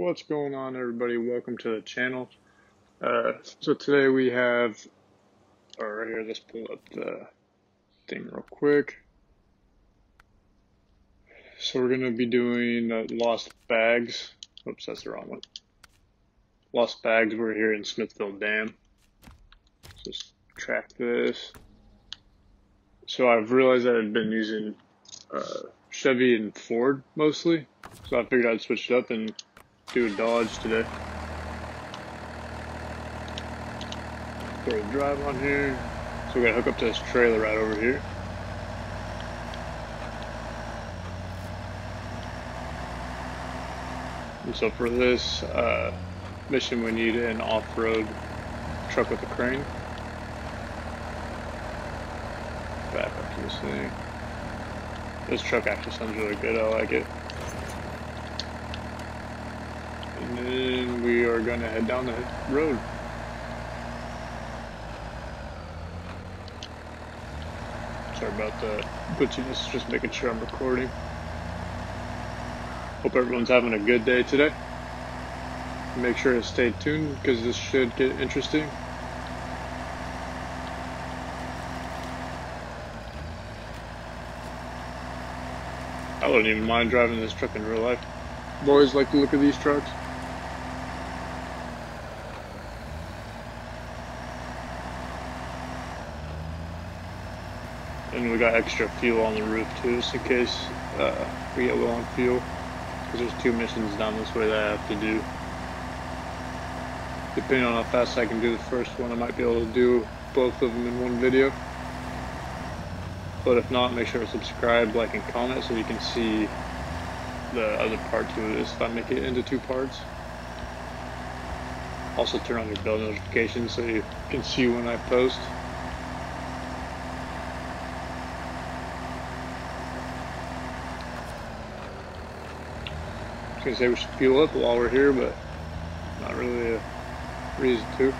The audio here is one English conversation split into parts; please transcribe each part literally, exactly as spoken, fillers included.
What's going on, everybody? Welcome to the channel. Uh, so today we have, oh, right here, let's pull up the thing real quick. So we're going to be doing uh, lost bags. Oops, that's the wrong one. Lost bags. We're here in Smithville Dam. So let's track this. So I've realized that I've been using uh, Chevy and Ford mostly. So I figured I'd switch it up and do a Dodge today. Throw a drive on here. So we're gonna hook up to this trailer right over here. And so for this uh, mission, we need an off-road truck with a crane. Back up to this thing. This truck actually sounds really good. I like it. And then we are gonna head down the road. Sorry about the glitchiness, just making sure I'm recording. Hope everyone's having a good day today. Make sure to stay tuned because this should get interesting. I wouldn't even mind driving this truck in real life. I've always liked the look of these trucks. And we got extra fuel on the roof too, just in case uh, we get low on fuel. Because there's two missions down this way that I have to do. Depending on how fast I can do the first one, I might be able to do both of them in one video. But if not, make sure to subscribe, like, and comment so you can see the other part to this if I make it into two parts. Also turn on your bell notifications so you can see when I post. I was gonna say we should fuel up while we're here, but not really a reason to.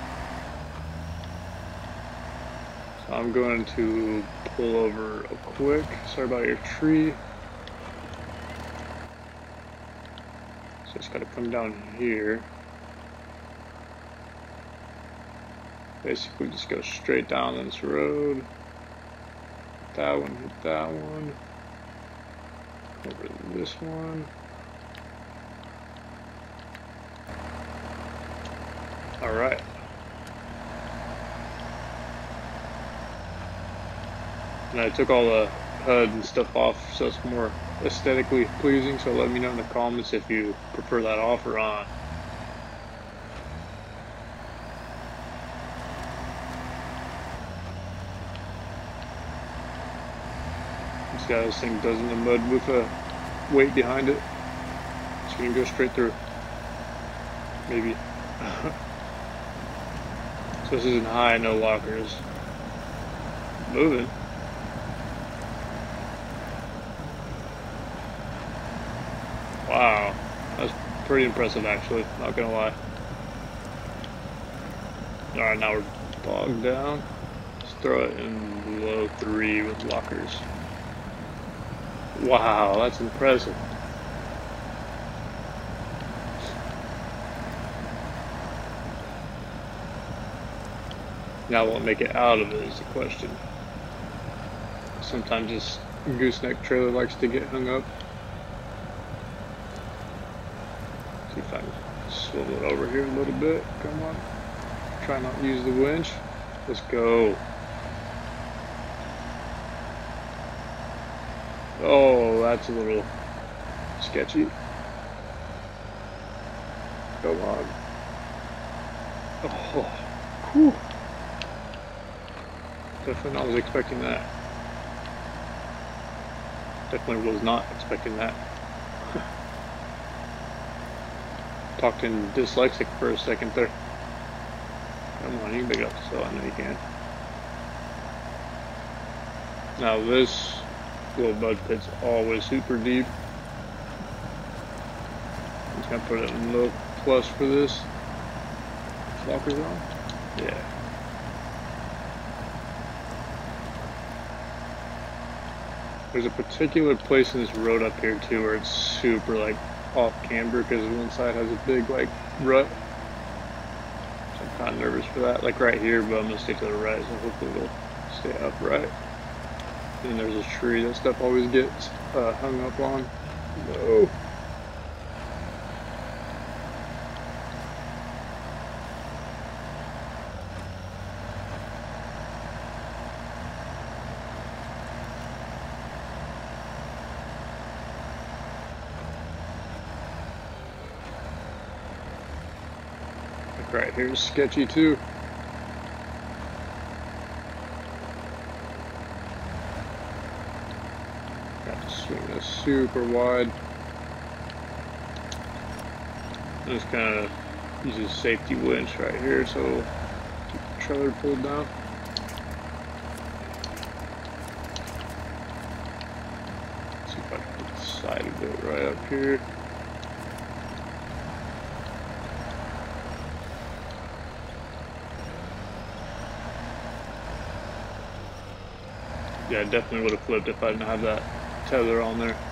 So I'm going to pull over real quick. Sorry about your tree. So it's gotta come down here. Basically just go straight down this road. Hit that one, hit that one. Over to this one. Alright. And I took all the H U D and stuff off so it's more aesthetically pleasing, so let me know in the comments if you prefer that off or on. This guy, this thing does in the mud with a weight behind it. So we can go straight through. Maybe. So this isn't high, no lockers. Moving. Wow, that's pretty impressive actually, not gonna lie. Alright, now we're bogged down. Let's throw it in below three with lockers. Wow, that's impressive. Now won't make it out of it is the question. Sometimes this gooseneck trailer likes to get hung up. See if I can swivel it over here a little bit. Come on. Try not to use the winch. Let's go. Oh, that's a little sketchy. Come on. Oh, whew. Definitely not was expecting that. Definitely was not expecting that. Talked in dyslexic for a second there. Come on, you can pick it up so I know you can. Now this little mud pit's always super deep. I'm just gonna put it in low plus for this. Lockers on? Yeah. There's a particular place in this road up here too where it's super like off camber because one side has a big like rut. So I'm kind of nervous for that. Like right here, but I'm gonna stay to the right, so hopefully it'll stay upright. And there's a tree that stuff always gets uh, hung up on. No. Right here is sketchy too. Got to swing this super wide. Just kind of use a safety winch right here so keep the trailer pulled down. Let's see if I can put the side of it right up here. Yeah, I definitely would have flipped if I didn't have that tether on there.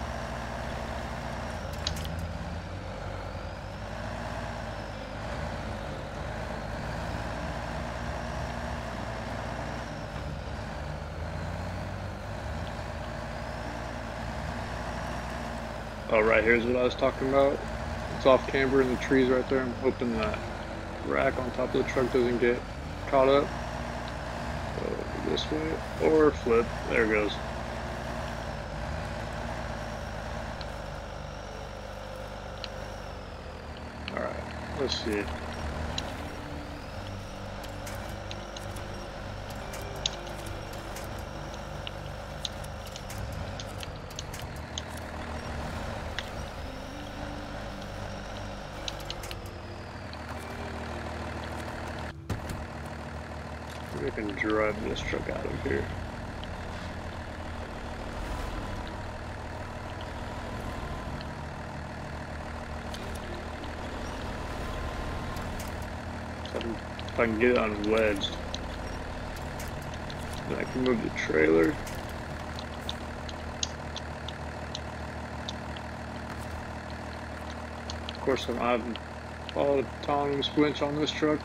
Oh, right here's what I was talking about. It's off camber in the trees right there. I'm hoping that rack on top of the truck doesn't get caught up. Go this way or flip. There it goes. Alright, let's see. I can drive this truck out of here. If I can get it unwedged, then I can move the trailer. Of course, I'm having all the autonomous winch on this truck.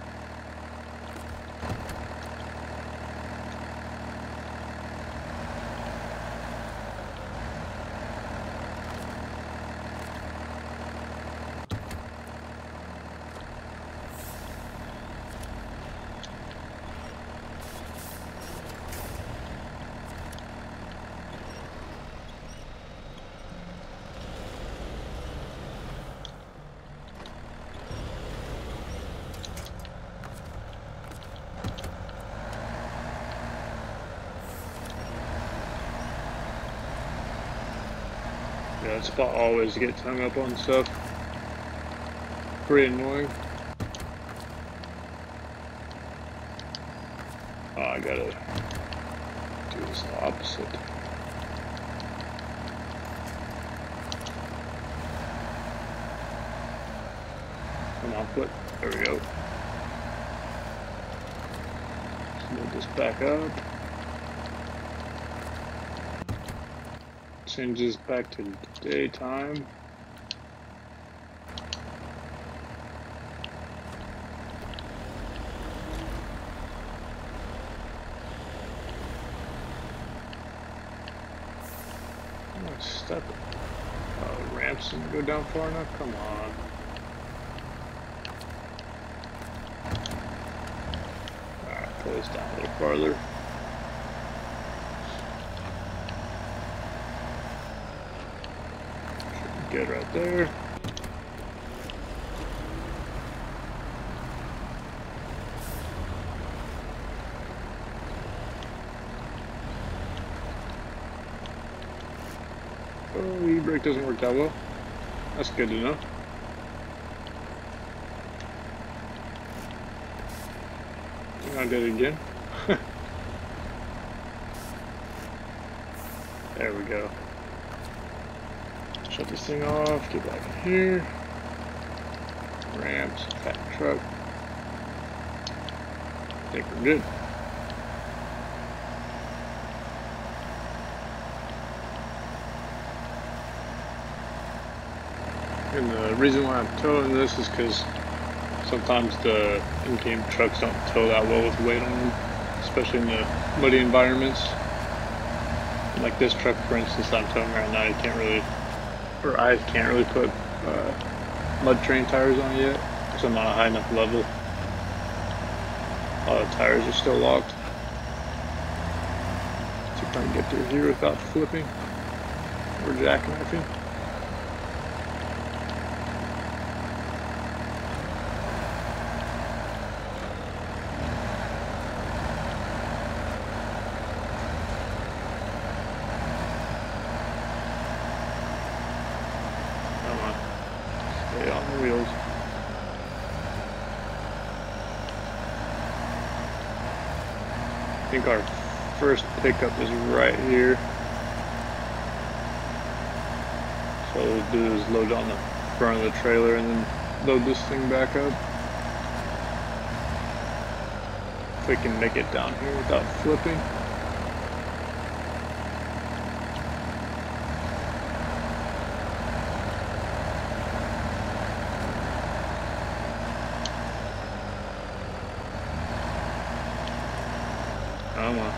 Yeah, that spot always gets hung up on stuff. Pretty annoying. Oh, I gotta do this opposite. Come on, foot. There we go. Let's move this back up. Changes back to daytime. Step. Uh, ramps didn't go down far enough. Come on. Alright, pull this down a little farther. Should be good right there. Oh, e-brake doesn't work that well. That's good to know. I did it again. There we go. Shut this thing off, get back in here. Ramps, fat truck. I think we're good. And the reason why I'm towing this is because sometimes the in-game trucks don't tow that well with weight on them, especially in the muddy environments. Like this truck, for instance, I'm towing right now, you can't really, or I can't really put uh, mud train tires on it yet, because I'm not a high enough level. All the tires are still locked. So trying to get through here without flipping or jackknifing. Come on, stay on the wheels. I think our first pickup is right here. So what we'll do is load on the front of the trailer and then load this thing back up. If we can make it down here without flipping. Come on.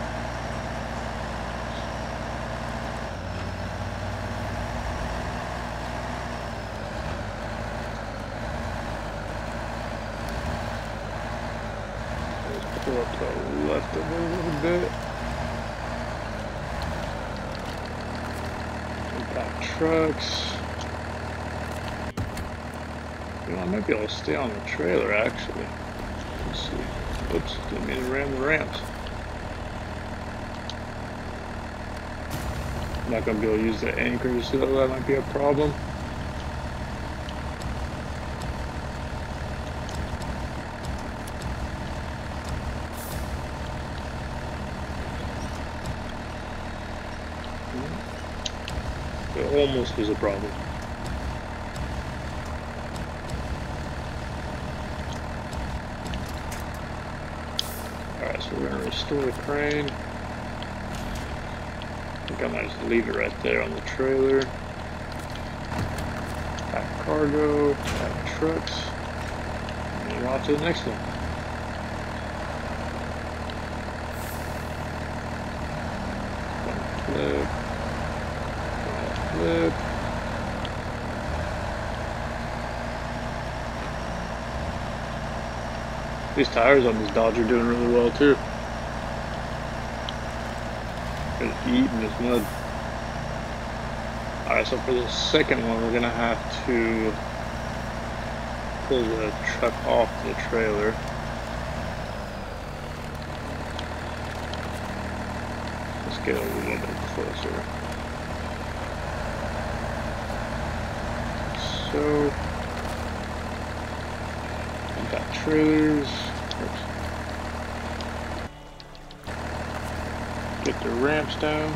Let's pull up to the left of it a little bit. Impact trucks. You know, I might be able to stay on the trailer actually. Let's see. Oops, didn't mean to ram the ramps. I'm not going to be able to use the anchors, so that might be a problem. It almost was a problem. Alright, so we're going to restore the crane. I think I might just leave it right there on the trailer. Pack cargo, pack trucks, and then we're off to the next one. One flip, one flip. These tires on this Dodge are doing really well too. Just eating this mud. Alright, so for the second one, we're gonna have to pull the truck off the trailer. Let's get a little bit closer. So, we've got trailers. Oops. Get the ramps down.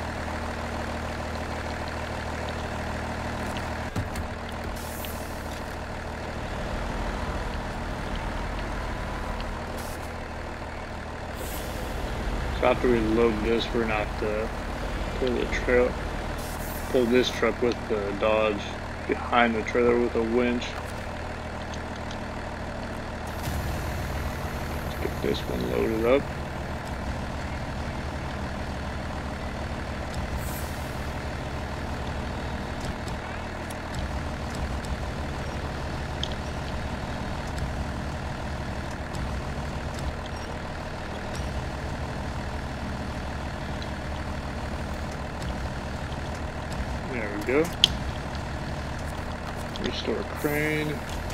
So after we load this, we're gonna have to pull the trail, pull this truck with the Dodge behind the trailer with a winch. Let's get this one loaded up. There we go. Restore crane.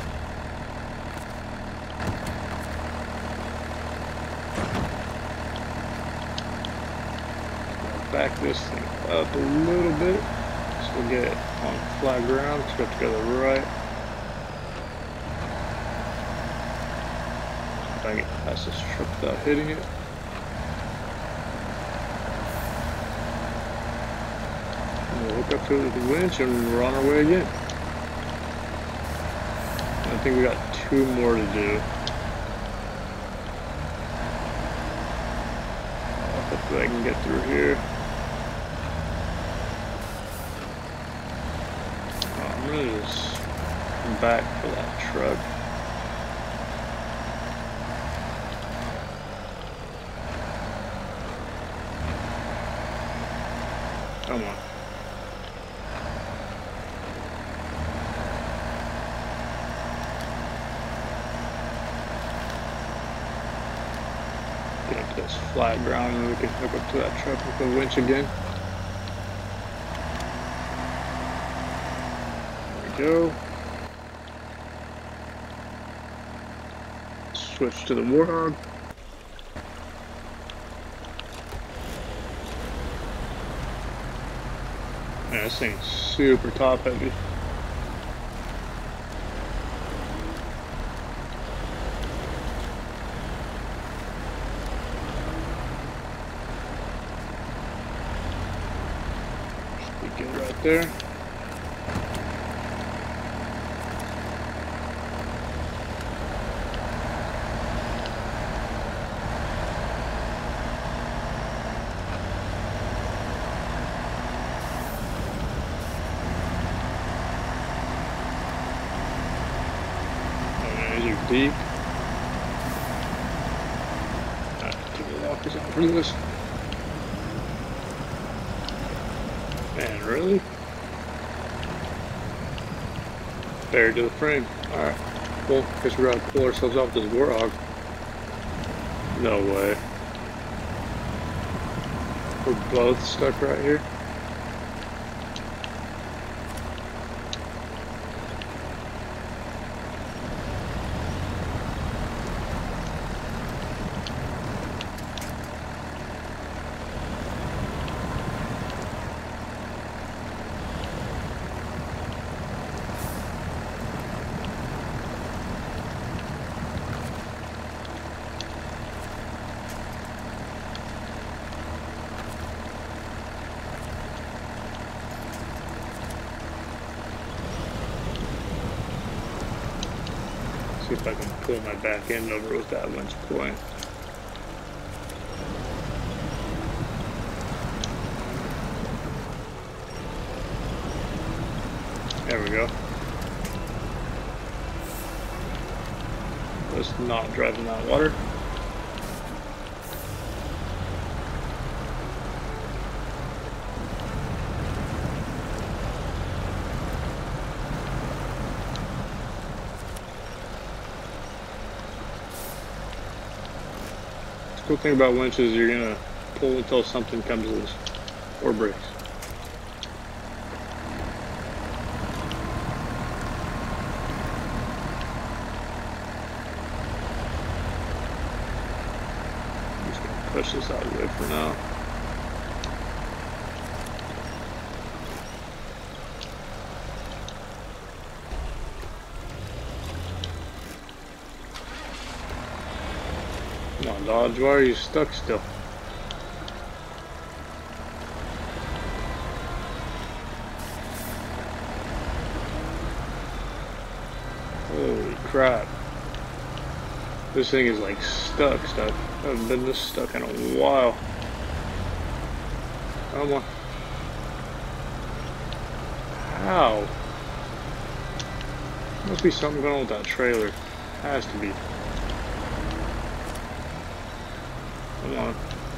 Back this thing up a little bit so we'll get it on flat ground. Let's go to the right. If I can get past this truck without hitting it. We'll hook up to it with the winch and we're on our way again. I think we got two more to do. Hopefully I can get through here. Oh, I'm gonna just Come back for that truck. Come on. Get up to this flat ground and we can hook up to that truck with the winch again. There we go. Switch to the Warthog. Man, this thing's super top heavy. Should be good right there. Deep. Alright, keep the lockers out for this. Man, really? Buried to the frame. Alright. Well, guess we're gonna pull ourselves off this Warthog. No way. We're both stuck right here. See if I can pull my back end over with that winch point. There we go. Let's not drive in that water. Cool thing about winches, you're gonna pull until something comes loose or breaks. I'm just gonna push this out of the way for now. Come on, Dodge, why are you stuck still? Holy crap. This thing is like stuck, stuck. I haven't been this stuck in a while. Come on. How? Must be something going on with that trailer. Has to be. Come on.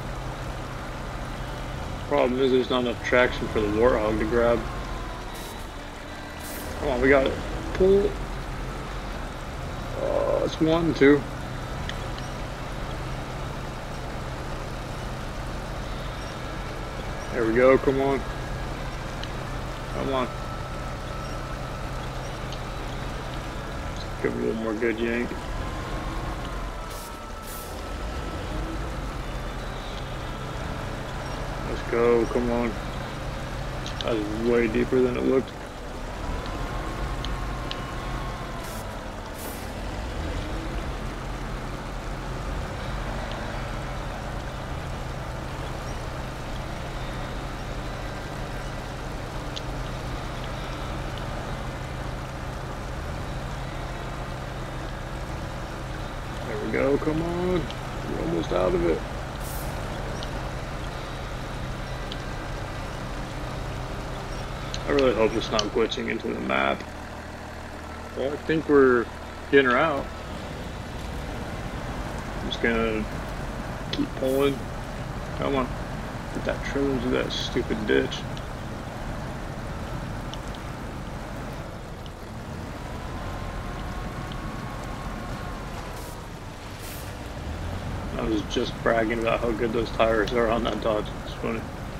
Problem is there's not enough traction for the Warthog to grab. Come on, we got it. Pull. Oh, it's one, two. There we go, come on. Come on. Give it a little more good yank. Let's go, come on. That was way deeper than it looked. There we go, come on. We're almost out of it. I really hope it's not glitching into the map. Well, I think we're getting her out. I'm just gonna keep pulling. Come on. Get that trailer into that stupid ditch. I was just bragging about how good those tires are on that Dodge. It's funny.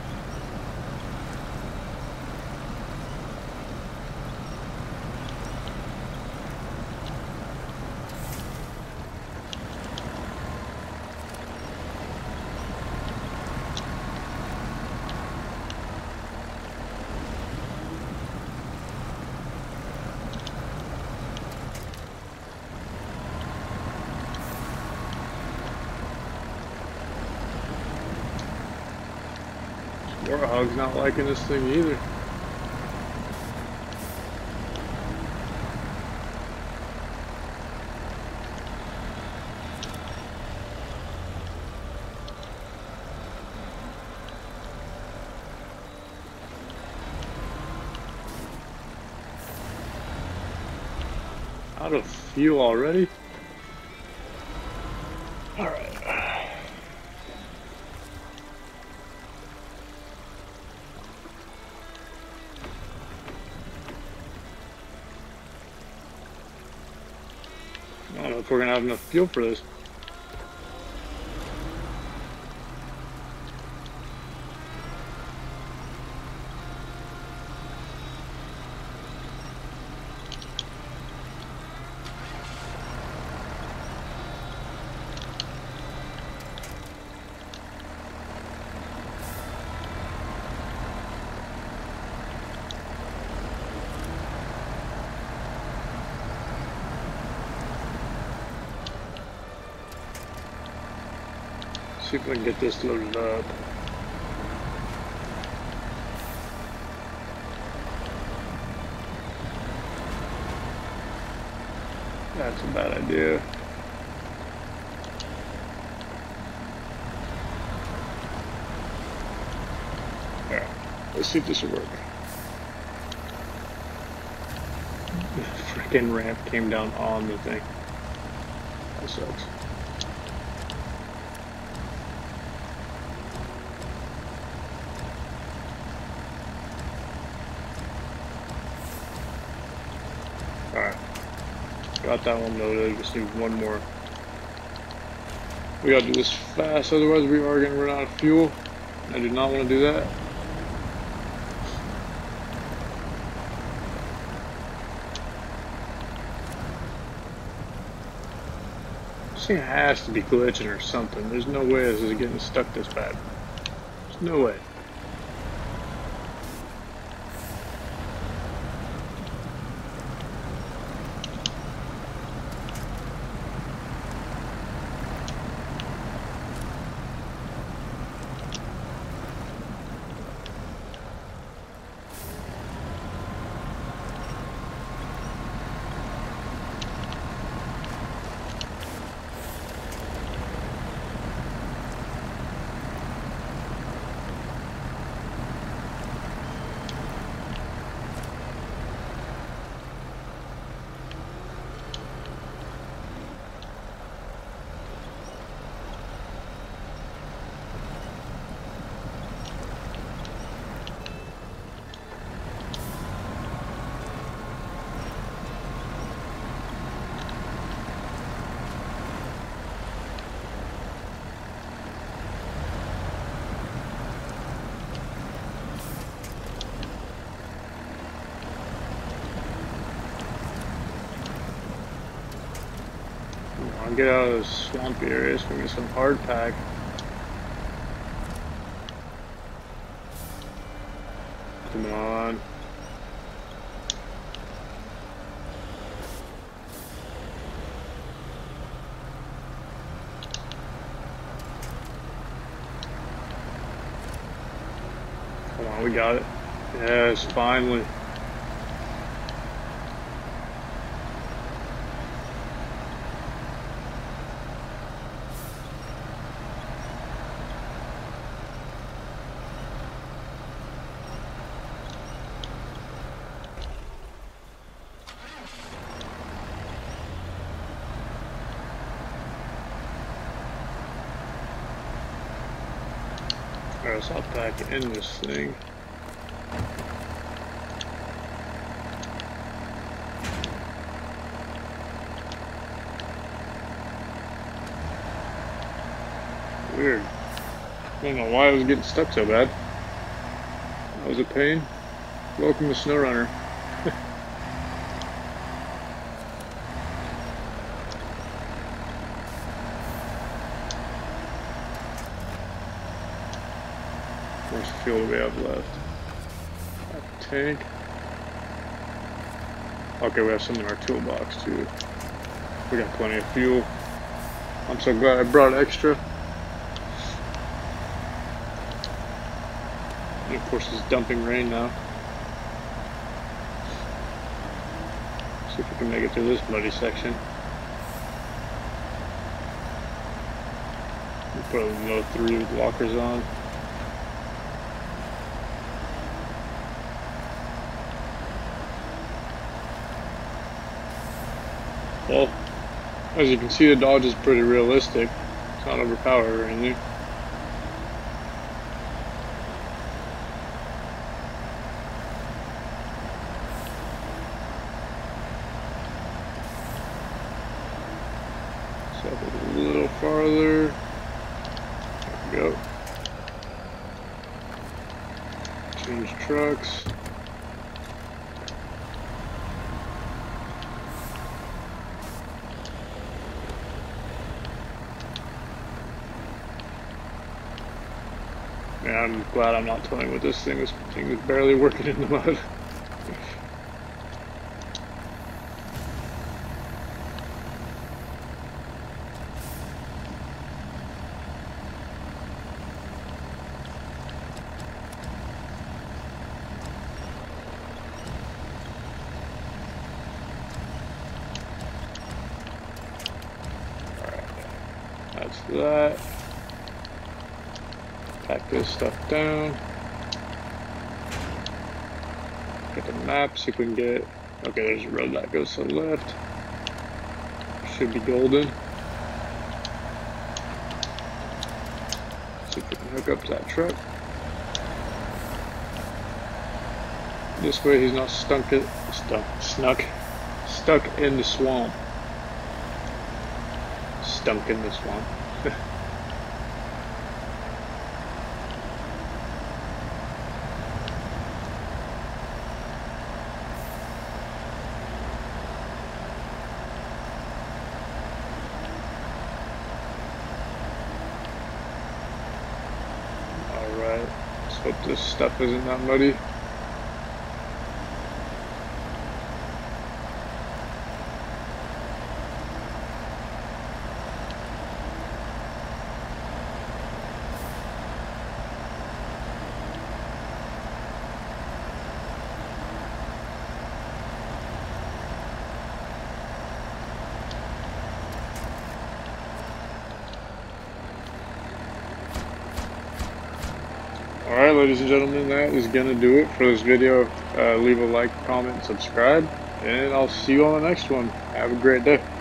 Warthog's not liking this thing either. Out of fuel already? Alright. I don't know if we're gonna have enough fuel for this. See if I can get this loaded up. That's a bad idea. Alright, let's see if this will work. The freaking ramp came down on the thing. That sucks. Alright. Got that one loaded. Just need one more. We gotta do this fast, otherwise we are gonna run out of fuel. I do not want to do that. This thing has to be glitching or something. There's no way this is getting stuck this bad. There's no way. I'll get out of the swampy area so we can get some hard pack. Come on. Come on, we got it. Yes, finally. Or else I'll pack in this thing. Weird. I don't know why I was getting stuck so bad. That was a pain. Welcome to Snowrunner. How much fuel do we have left? A tank. Okay, we have some in our toolbox too. We got plenty of fuel. I'm so glad I brought extra. And of course it's dumping rain now. See if we can make it through this muddy section. We'll put another three with lockers on. Well, as you can see, the dodge is pretty realistic. It's not overpowered or anything. So a little farther. There we go. Change trucks. Yeah, I'm glad I'm not toying with this thing. This thing is barely working in the mud. Alright, that's that. Pack this stuff down. Get the map, see if we can get. Okay, there's a road that goes to the left. Should be golden. See if we can hook up to that truck. This way he's not stunk it, stuck, snuck, stuck in the swamp. Stunk in the swamp. Alright, let's hope this stuff isn't that muddy. Alright, ladies and gentlemen, that is going to do it for this video. Uh, leave a like, comment, subscribe, and I'll see you on the next one. Have a great day.